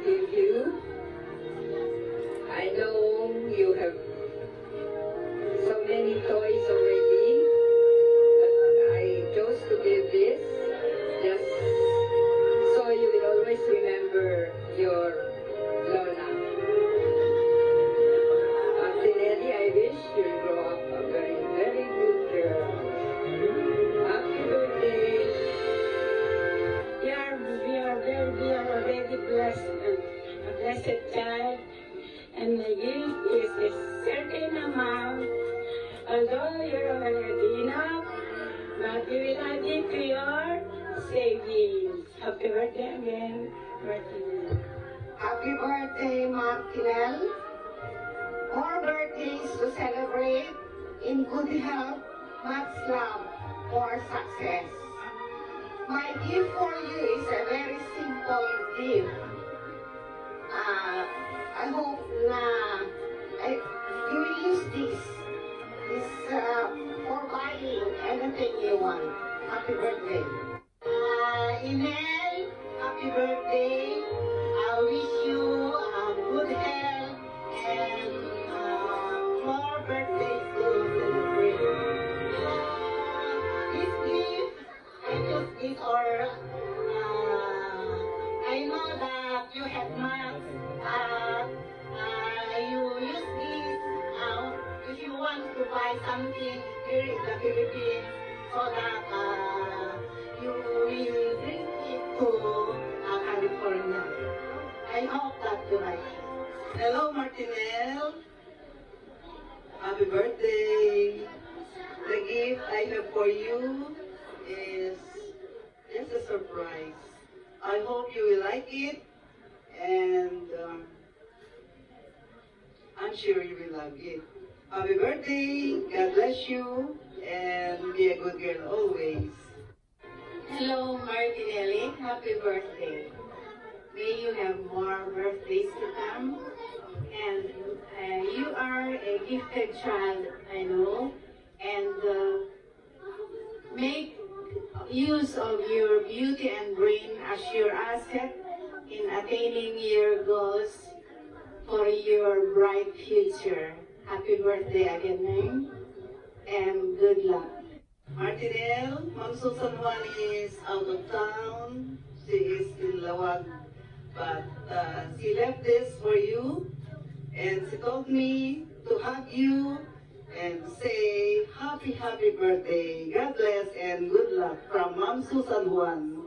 give you. I know you have so many toys already, but I chose to give this just so you will always remember your Lola. Martinelle, I wish you'll grow up a very, very good girl. Happy birthday. We are already blessed, a blessed child, and the gift is a certain amount. Although you're already enough, but we will add it to your savings. Happy birthday again, Martinelle. Happy birthday, Martinelle. More birthdays to celebrate in good health, much love, more success. My gift for you is a very simple gift. I hope you will use this for buying anything you want. Happy birthday. Inel, happy birthday. I wish you good health and more birthdays to celebrate. This gift, I just give I know that you have maths. You use this if you want to buy something here in the Philippines so that you will bring it to California. I hope that you like it. Hello, Martinelle. Happy birthday. The gift I have for you is just a surprise. I hope you will like it, and I'm sure you will love it. Happy birthday. God bless you, and be a good girl always. Hello, Martinelle. Happy birthday. May you have more birthdays to come. And you are a gifted child, I know. And make use of your beauty and brain as your asset in attaining your goals for your bright future. Happy birthday again, ma'am, and good luck. Martinelle, Ma'am Susan Juan is out of town. She is in Lawag. But she left this for you, and she told me to hug you and say happy birthday. God bless and good luck from Ma'am Susan Juan.